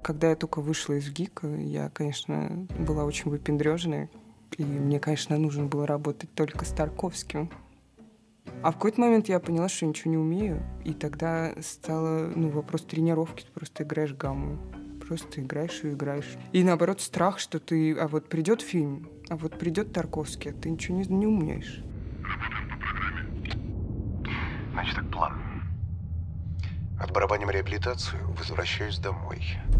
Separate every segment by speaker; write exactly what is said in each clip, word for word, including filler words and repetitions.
Speaker 1: Когда я только вышла из ГИКа, я, конечно, была очень выпендреженная. И мне, конечно, нужно было работать только с Тарковским. А в какой-то момент я поняла, что я ничего не умею. И тогда стало, ну, вопрос тренировки. Ты просто играешь гамму. Просто играешь и играешь. И наоборот, страх, что ты... А вот придет фильм, а вот придет Тарковский, а ты ничего не, не умеешь.
Speaker 2: Значит, так план. Отбарабаним реабилитацию, возвращаюсь домой.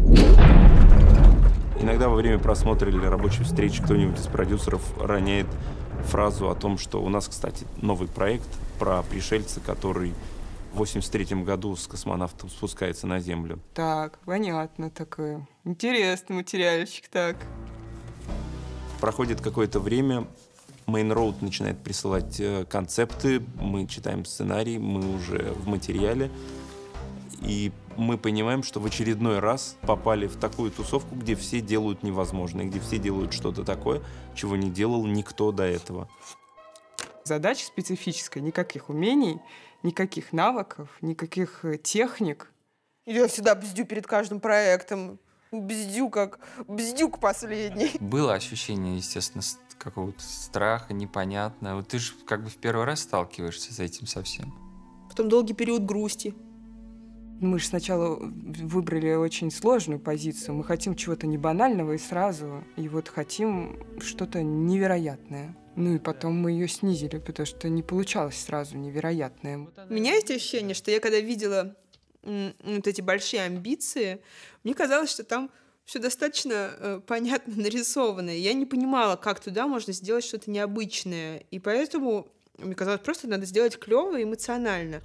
Speaker 3: Иногда во время просмотра или рабочей встречи кто-нибудь из продюсеров роняет фразу о том, что у нас, кстати, новый проект про пришельца, который в восемьдесят третьем году с космонавтом спускается на Землю.
Speaker 1: Так, понятно такое. Интересный материальчик, так.
Speaker 3: Проходит какое-то время, Main Road начинает присылать концепты, мы читаем сценарий, мы уже в материале. И мы понимаем, что в очередной раз попали в такую тусовку, где все делают невозможное, где все делают что-то такое, чего не делал никто до этого.
Speaker 1: Задача специфическая, никаких умений, никаких навыков, никаких техник.
Speaker 4: Я всегда бздю перед каждым проектом. Бздю как бздюк последний.
Speaker 5: Было ощущение, естественно, какого-то страха, непонятного. Вот ты же как бы в первый раз сталкиваешься с этим совсем.
Speaker 4: Потом долгий период грусти.
Speaker 1: Мы же сначала выбрали очень сложную позицию. Мы хотим чего-то не банального и сразу. И вот хотим что-то невероятное. Ну и потом мы ее снизили, потому что не получалось сразу невероятное.
Speaker 4: У меня есть ощущение, что я когда видела м, вот эти большие амбиции, мне казалось, что там все достаточно э, понятно нарисовано. И я не понимала, как туда можно сделать что-то необычное. И поэтому мне казалось, просто надо сделать клево и эмоционально.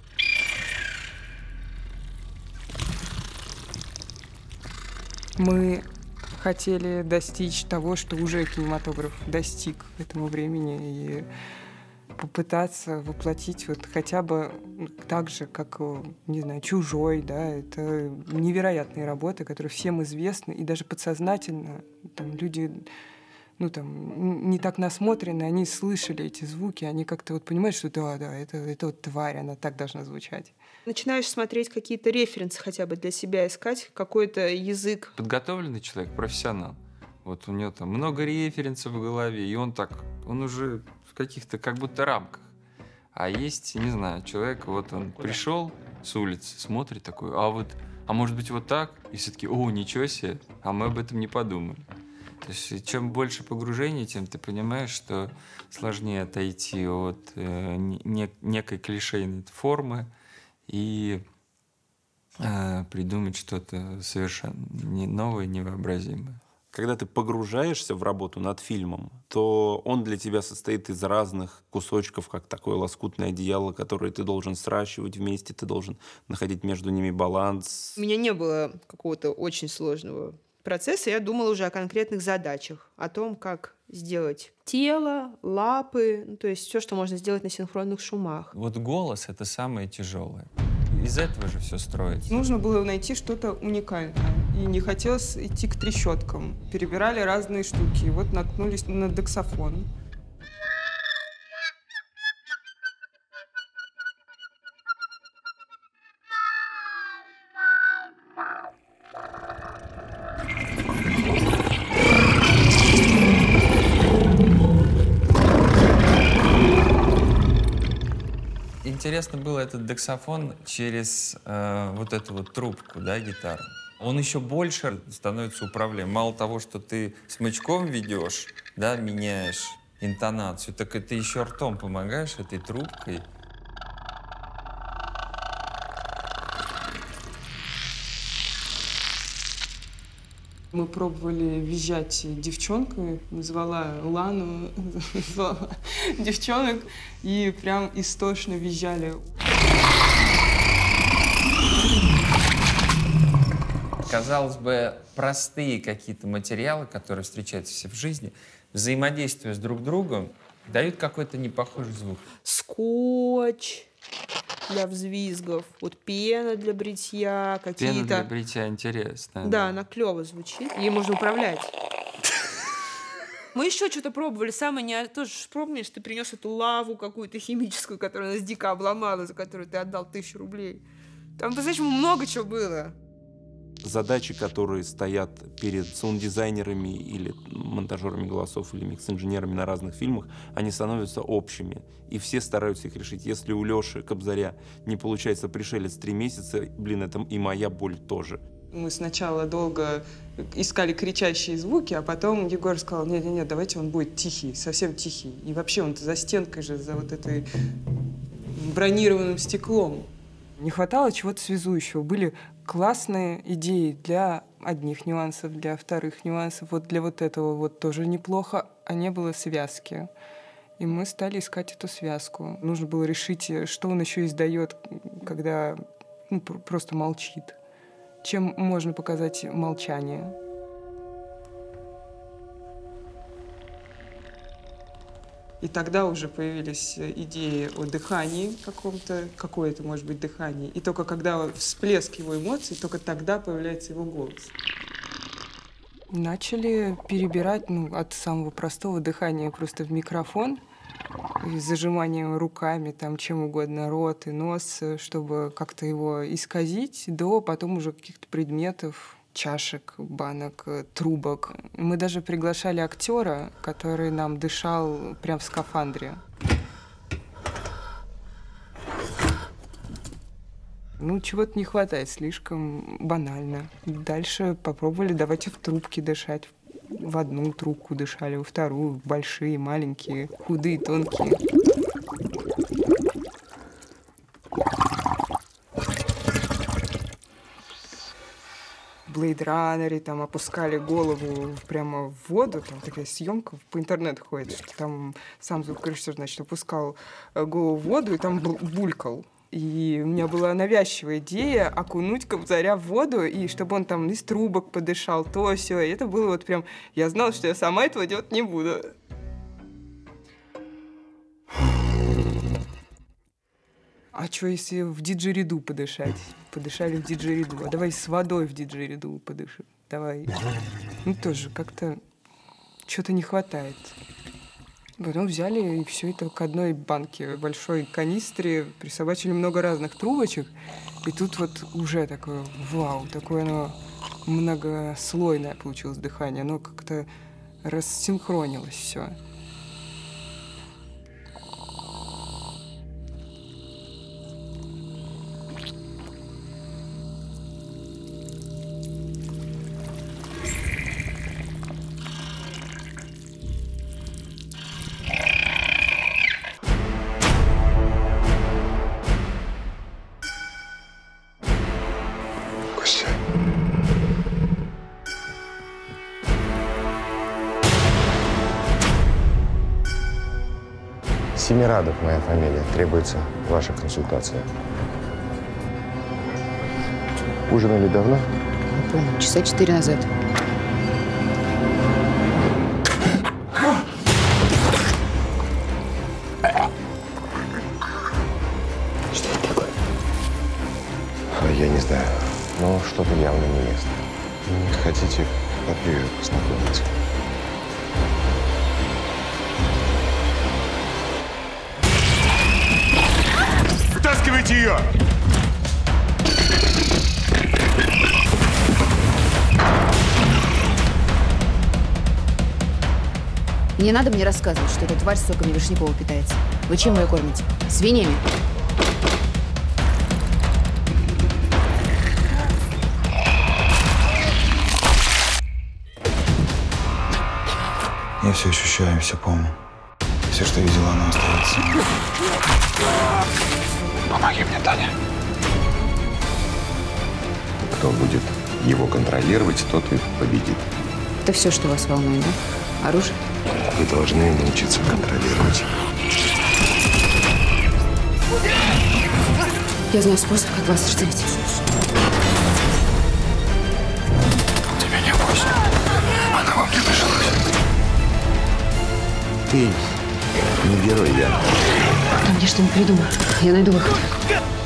Speaker 1: Мы хотели достичь того, что уже кинематограф достиг к этому времени, и попытаться воплотить вот хотя бы так же, как, не знаю, «Чужой», да, это невероятные работы, которые всем известны, и даже подсознательно там люди, ну, там, не так насмотрены, они слышали эти звуки, они как-то вот понимают, что да, да, это, это вот тварь, она так должна звучать.
Speaker 4: Начинаешь смотреть какие-то референсы хотя бы для себя, искать какой-то язык.
Speaker 5: Подготовленный человек, профессионал. Вот у него там много референсов в голове, и он так, он уже в каких-то как будто рамках. А есть, не знаю, человек, вот он пришел с улицы, смотрит такой, а вот, а может быть вот так? И все таки, о, ничего себе, а мы об этом не подумали. То есть чем больше погружений, тем ты понимаешь, что сложнее отойти от э, не, некой клишейной формы и э, придумать что-то совершенно не новое, невообразимое.
Speaker 3: Когда ты погружаешься в работу над фильмом, то он для тебя состоит из разных кусочков, как такое лоскутное одеяло, которое ты должен сращивать вместе, ты должен находить между ними баланс.
Speaker 4: У меня не было какого-то очень сложного процесса, я думала уже о конкретных задачах, о том, как сделать тело, лапы, ну, то есть все, что можно сделать на синхронных шумах.
Speaker 5: Вот голос — это самое тяжелое. Из этого же все строится.
Speaker 1: Нужно было найти что-то уникальное. И не хотелось идти к трещоткам. Перебирали разные штуки. И вот наткнулись на дексафон.
Speaker 5: Интересно было этот дексафон через э, вот эту вот трубку, да, гитару. Он еще больше становится управляемым. Мало того, что ты смычком ведешь, да, меняешь интонацию, так и ты еще ртом помогаешь этой трубкой.
Speaker 1: Мы пробовали визжать девчонками, назвала Лану, назвала девчонок, и прям истошно визжали.
Speaker 5: Казалось бы, простые какие-то материалы, которые встречаются все в жизни, взаимодействуя с друг другом, дают какой-то непохожий звук.
Speaker 4: Скотч для взвизгов, вот пена для бритья, какие-то...
Speaker 5: Пена для бритья интересная.
Speaker 4: Да, да, она клево звучит, ей можно управлять. Мы еще что-то пробовали. Самое не... Тоже помнишь, ты принес эту лаву какую-то химическую, которая нас дико обломала, за которую ты отдал тысячу рублей. Там, по-настоящему, много чего было.
Speaker 3: задачи, которые стоят перед саунд-дизайнерами или монтажерами голосов или микс-инженерами на разных фильмах, они становятся общими. И все стараются их решить. Если у Леши Кобзаря не получается «Пришелец» три месяца, блин, это и моя боль тоже.
Speaker 1: Мы сначала долго искали кричащие звуки, а потом Егор сказал: нет-нет-нет, давайте он будет тихий, совсем тихий. И вообще он за стенкой же, за вот этой бронированным стеклом. Не хватало чего-то связующего. Были классные идеи для одних нюансов, для вторых нюансов. Вот для вот этого вот тоже неплохо, а не было связки. И мы стали искать эту связку. Нужно было решить, что он еще издает, когда ну, просто молчит. Чем можно показать молчание. И тогда уже появились идеи о дыхании каком-то, какое-то может быть дыхание. И только когда всплеск его эмоций, только тогда появляется его голос. Начали перебирать ну, от самого простого дыхания просто в микрофон, и зажиманием руками, там, чем угодно, рот и нос, чтобы как-то его исказить, до потом уже каких-то предметов, чашек, банок, трубок. Мы даже приглашали актера, который нам дышал прям в скафандре. Ну, чего-то не хватает, слишком банально. Дальше попробовали, давайте в трубки дышать. В одну трубку дышали, во вторую, большие, маленькие, худые, тонкие. В Blade Runner там опускали голову прямо в воду, там такая съемка по интернету ходит, что там сам звукорежиссер, значит, опускал голову в воду и там булькал. И у меня была навязчивая идея окунуть Кобзаря в воду, и чтобы он там из трубок подышал, то все. И это было вот прям... Я знала, что я сама этого делать не буду. А что, если в диджериду подышать? Подышали в диджериду. А давай с водой в диджериду подышим. Давай. Ну, тоже как-то что-то не хватает. Потом взяли и все это к одной банке, большой канистре, присобачили много разных трубочек. И тут вот уже такое, вау, такое оно многослойное получилось дыхание. Оно как-то рассинхронилось все.
Speaker 6: Семирадов моя фамилия. Требуется ваша консультация. Ужинали давно?
Speaker 7: Не помню, часа четыре назад.
Speaker 6: Что это такое? Я не знаю. Но что-то явно не местное. Хотите поближе познакомиться?
Speaker 2: Вытаскивайте ее!
Speaker 7: Не надо мне рассказывать, что эта тварь с соками Вишнякова питается. Вы чем ее кормите? Свиньями?
Speaker 8: Я все ощущаю, все помню. Все, что видела, оно остается.
Speaker 2: Помоги мне, Таня.
Speaker 6: Кто будет его контролировать, тот и победит.
Speaker 7: Это все, что вас волнует, да? Оружие?
Speaker 6: Вы должны научиться контролировать.
Speaker 7: Я знаю способ, как вас расцелить.
Speaker 8: Тебя не бойся. Она во мне нажилась.
Speaker 6: Ты не герой, я.
Speaker 7: Там я что-нибудь придумаю. Я найду выход.